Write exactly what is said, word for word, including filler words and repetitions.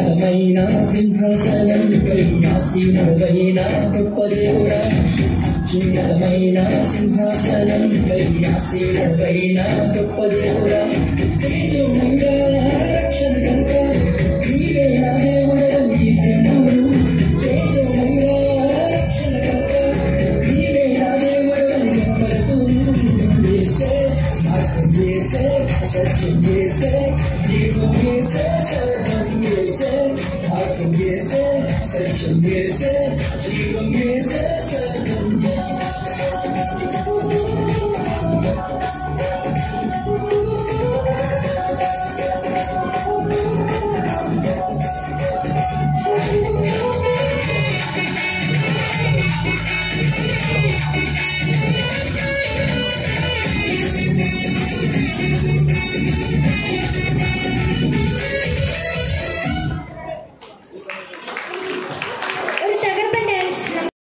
ఉన్నతమైన సింహాసనంపై ఆసీనుడవైన గొప్ప దేవుడా, ఉన్నతమైన సింహాసనంపై ఆసీనుడవైన గొప్ప దేవుడా, తేజోమయుడా రక్షణ కనుక నీవే నా దేవుడవు నిత్యమును. తేజోమయుడా రక్షణ కనుక నీవే నా దేవుడవు నిలబడుతును. యేసే మార్గం యేసే సత్యం యేసే జీవం యేసే సర్వం యేసే మార్గం యేసే సత్యం యేసే జీవం యేసే సర్వం